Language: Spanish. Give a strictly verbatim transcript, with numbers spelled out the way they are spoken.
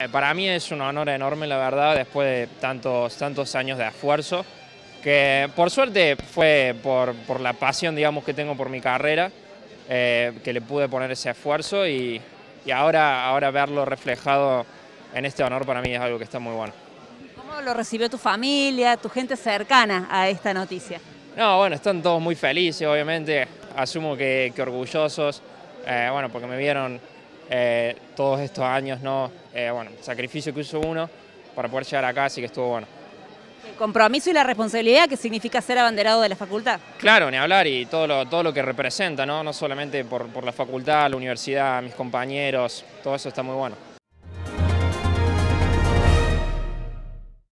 Para mí es un honor enorme, la verdad, después de tantos, tantos años de esfuerzo, que por suerte fue por, por la pasión, digamos, que tengo por mi carrera, eh, que le pude poner ese esfuerzo y, y ahora, ahora verlo reflejado en este honor para mí es algo que está muy bueno. ¿Cómo lo recibió tu familia, tu gente cercana a esta noticia? No, bueno, están todos muy felices, obviamente, asumo que, que orgullosos, eh, bueno, porque me vieron eh, todos estos años, ¿no? Eh, bueno, sacrificio que hizo uno para poder llegar acá, así que estuvo bueno. El compromiso y la responsabilidad que significa ser abanderado de la facultad. Claro, ni hablar y todo lo, todo lo que representa, ¿no? No solamente por, por la facultad, la universidad, mis compañeros, todo eso está muy bueno.